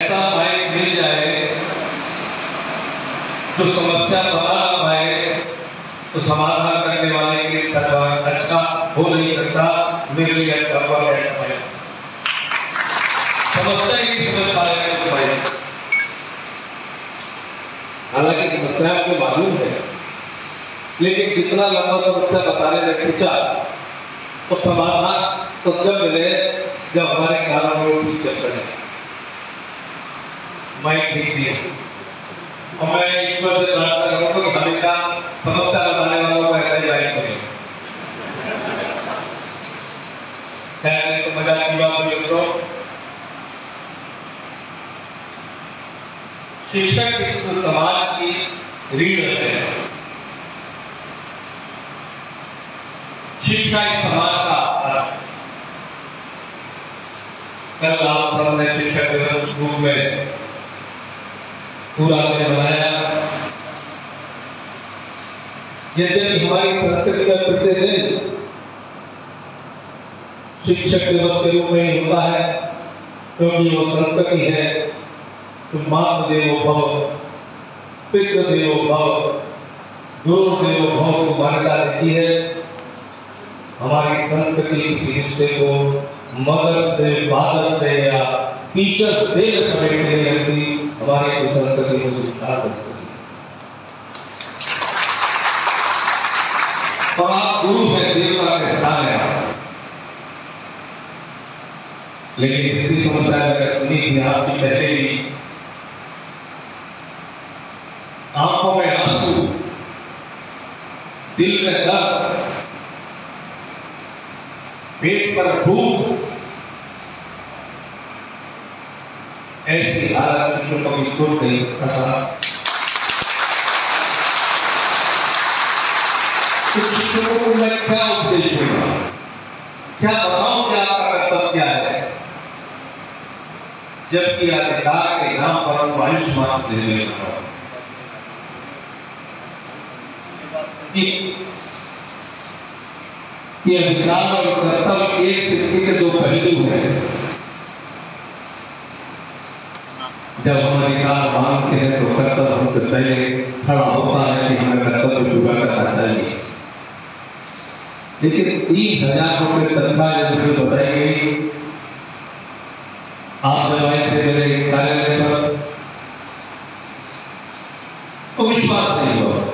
ऐसा माइक मिल जाए जो समस्या बना पाए तो समाधान करने वाले के साथ अच्छा हो नहीं सकता। मेरे लिए समस्या की समझ पाएगा तो भाई, हालांकि समस्या आपको मालूम है, लेकिन जितना लंबा समस्या बताने में खींचा तो समाधान तो जब मिले जब हमारे कानों में ठीक चल रहे हैं, मैं ठीक दिया। और मैं ईश्वर से प्रार्थना करूंगा कि हमेशा समस्या बताने वालों को ऐसा ही लाइक करें। खैर तो मजाक की बात हुई तो शिक्षक इस समाज की रीढ़ है। शिक्षा इस समाज का आधार है। कल आप सबने शिक्षक दिवस रूप में पूरा बनाया। यद्यपि हमारी संस्कृति में प्रतिदिन शिक्षक दिवस के रूप में ही होता है, क्योंकि वो संस्कृति है तो मातृ देवो भव, पितृ देवो भव, गुरु देवो भव को मान्यता देती है। हमारी संस्कृति इस रिश्ते को मदर से, फादर से या टीचर से समेटने लगती हमारी संस्कृति को स्वीकार करती है। और आप गुरु है, देवता के स्थान है, लेकिन इतनी समस्या अगर सुनी थी आपकी पहले ही, आंखों में आंसू, दिल में दर्द, पेट पर भूख, ऐसी हालत में कभी सोच नहीं सकता था। शिक्षकों को मैं क्या उपदेश दूंगा, क्या बताऊं कि आपका कर्तव्य क्या है, जबकि अधिकार के नाम पर हम आयुष्मान दे रहे हैं। ये अधिकार और कर्तव्य एक सिक्के के दो पहलू हैं। जब हम अधिकार मांगते हैं तो कर्तव्य हमसे पहले खड़ा होता है कि हमें कर्तव्य पूरा करना चाहिए। लेकिन 30,000 रुपये तनख्वाह जब बताई गई, आप जब आए थे मेरे कार्यालय पर तो विश्वास नहीं हुआ।